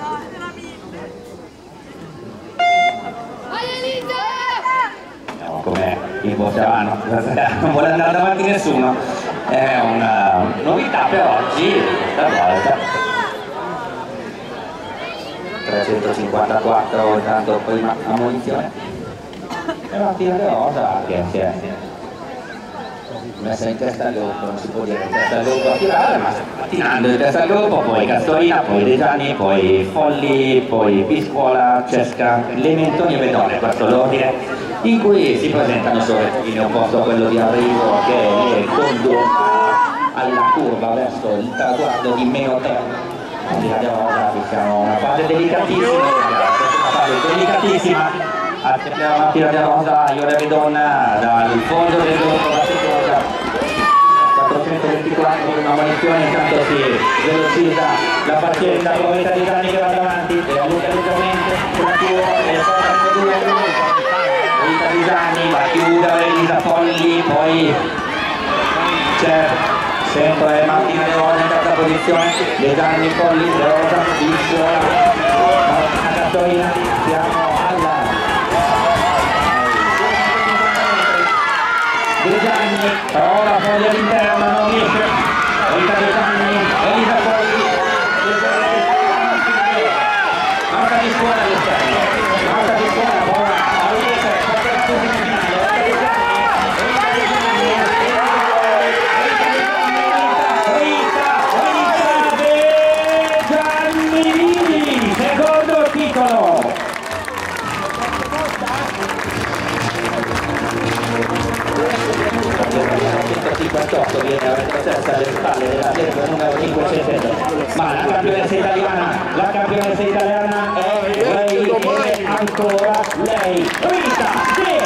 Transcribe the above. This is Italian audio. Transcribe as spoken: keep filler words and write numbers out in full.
No, come il Bocciavano, non vuole andare davanti nessuno, è una novità per oggi, stavolta. trecentocinquantaquattro intanto prima ammonizione. E la tira di rosa che si è messa in testa al gruppo, non si può dire in testa al gruppo a tirare, ma tirando in testa al gruppo, poi Castorina, poi De Gianni, poi Folli, poi Piscuola, Cesca, Lementoni e Bedone, questo l'ordine in cui si presentano solo in opposto a quello di arrivo che è condurrà alla curva verso il traguardo di meno tre. Siamo una fase delicatissima, una fase delicatissima, accettiamo la tira di rosa, Iole Bedonna dal fondo del gruppo, la seconda, quattrocentoventiquattro, una munizione, intanto si velocizza la partita, provetta di Gianni che va davanti, e allunga leggermente, con la curva, e poi due, provetta di Gianni, va a chiudere Elisa Folli, poi c'è sempre Martina De Rosa in terza posizione, De Gianni, Folli, De Rosa, Piscuola, Martina Castorina, siamo alla De Gianni, però la Folli all'interno non riesce, Elisa De Gianni, Elisa Folli, Marta Piscuola all'esterno, Marta Piscuola ora a riesce, secondo titolo. centocinquantotto viene a retrocessa alle spalle della serie numero cinquecento, ma la campionessa italiana, la campionessa italiana è lei, è ancora lei, Rita De